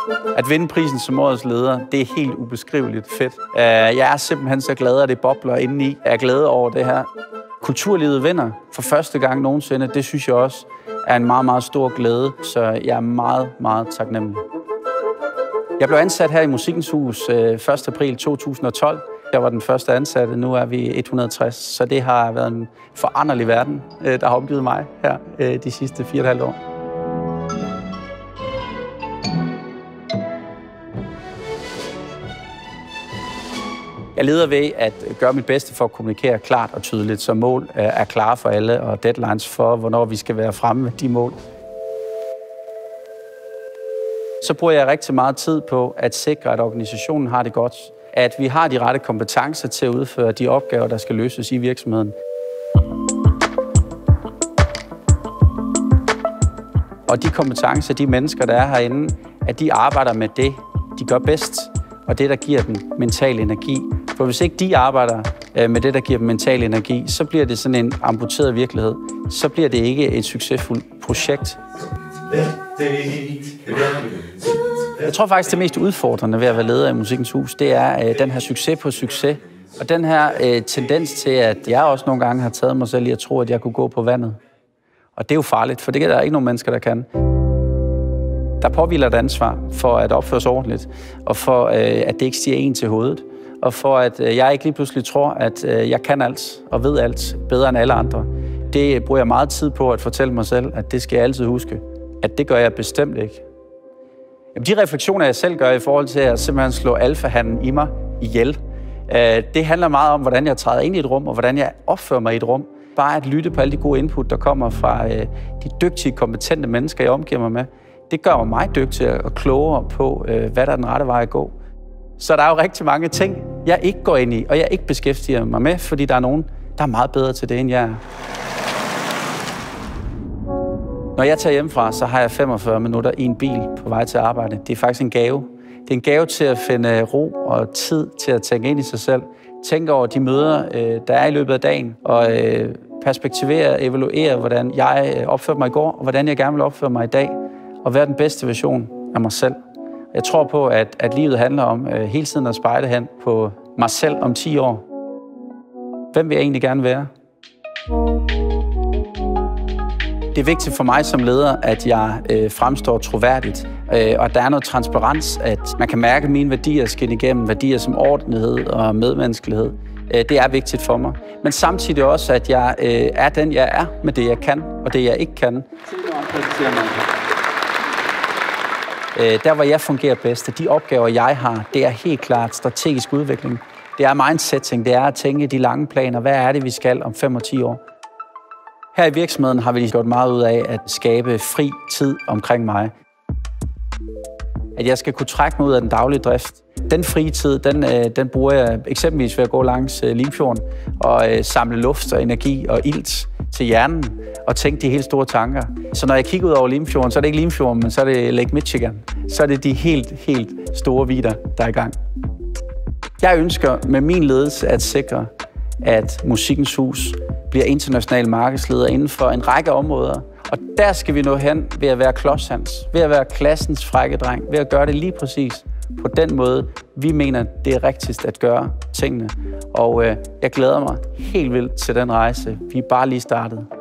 At vinde prisen som årets leder, det er helt ubeskriveligt fedt. Jeg er simpelthen så glad, at det bobler indeni. Jeg er glad over det her. Kulturlivet vinder for første gang nogensinde. Det synes jeg også er en meget, meget stor glæde. Så jeg er meget, meget taknemmelig. Jeg blev ansat her i Musikkens Hus 1. april 2012. Jeg var den første ansatte, nu er vi 160. Så det har været en foranderlig verden, der har omgivet mig her de sidste 4,5 år. Jeg leder ved at gøre mit bedste for at kommunikere klart og tydeligt, så mål er klare for alle, og deadlines for, hvornår vi skal være fremme med de mål. Så bruger jeg rigtig meget tid på at sikre, at organisationen har det godt. At vi har de rette kompetencer til at udføre de opgaver, der skal løses i virksomheden. Og de kompetencer, de mennesker, der er herinde, at de arbejder med det, de gør bedst, og det, der giver dem mental energi. For hvis ikke de arbejder med det, der giver dem mental energi, så bliver det sådan en amputeret virkelighed. Så bliver det ikke et succesfuldt projekt. Jeg tror faktisk, det mest udfordrende ved at være leder i Musikkens Hus, det er den her succes på succes. Og den her tendens til, at jeg også nogle gange har taget mig selv i at tro, at jeg kunne gå på vandet. Og det er jo farligt, for det er der ikke nogen mennesker, der kan. Der påhviler et ansvar for at opføre sig ordentligt, og for at det ikke stiger en til hovedet. Og for at jeg ikke lige pludselig tror, at jeg kan alt og ved alt bedre end alle andre. Det bruger jeg meget tid på at fortælle mig selv, at det skal jeg altid huske. At det gør jeg bestemt ikke. Jamen, de refleksioner, jeg selv gør i forhold til at simpelthen slå alfahannen i mig ihjel, det handler meget om, hvordan jeg træder ind i et rum, og hvordan jeg opfører mig i et rum. Bare at lytte på alle de gode input, der kommer fra de dygtige, kompetente mennesker, jeg omgiver mig med. Det gør mig dygtigere og klogere på, hvad der er den rette vej at gå. Så der er jo rigtig mange ting, jeg ikke går ind i, og jeg ikke beskæftiger mig med, fordi der er nogen, der er meget bedre til det, end jeg er. Når jeg tager hjemmefra, så har jeg 45 minutter i en bil på vej til arbejde. Det er faktisk en gave. Det er en gave til at finde ro og tid til at tænke ind i sig selv. Tænke over de møder, der er i løbet af dagen, og perspektivere, evaluere, hvordan jeg opførte mig i går, og hvordan jeg gerne vil opføre mig i dag, og være den bedste version af mig selv. Jeg tror på, at livet handler om hele tiden at spejle hen på mig selv om 10 år. Hvem vil jeg egentlig gerne være? Det er vigtigt for mig som leder, at jeg fremstår troværdigt, og at der er noget transparens, at man kan mærke mine værdier skinne igennem, værdier som ordentlighed og medmenneskelighed. Det er vigtigt for mig. Men samtidig også, at jeg er den, jeg er med det, jeg kan, og det, jeg ikke kan. Der, hvor jeg fungerer bedst, de opgaver, jeg har, det er helt klart strategisk udvikling. Det er mindsetting, det er at tænke de lange planer. Hvad er det, vi skal om 5 og 10 år? Her i virksomheden har vi gjort meget ud af at skabe fri tid omkring mig. At jeg skal kunne trække mig ud af den daglige drift. Den frie tid, den bruger jeg eksempelvis ved at gå langs Limfjorden og samle luft og energi og ilt til hjernen og tænke de helt store tanker. Så når jeg kigger ud over Limfjorden, så er det ikke Limfjorden, men så er det Lake Michigan. Så er det de helt store vidder, der er i gang. Jeg ønsker med min ledelse at sikre, at Musikkens Hus bliver international markedsleder inden for en række områder. Og der skal vi nå hen ved at være klodshans, ved at være klassens frække dreng, ved at gøre det lige præcis på den måde, vi mener, det er rigtigst at gøre tingene. Og jeg glæder mig helt vildt til den rejse. Vi er bare lige startet.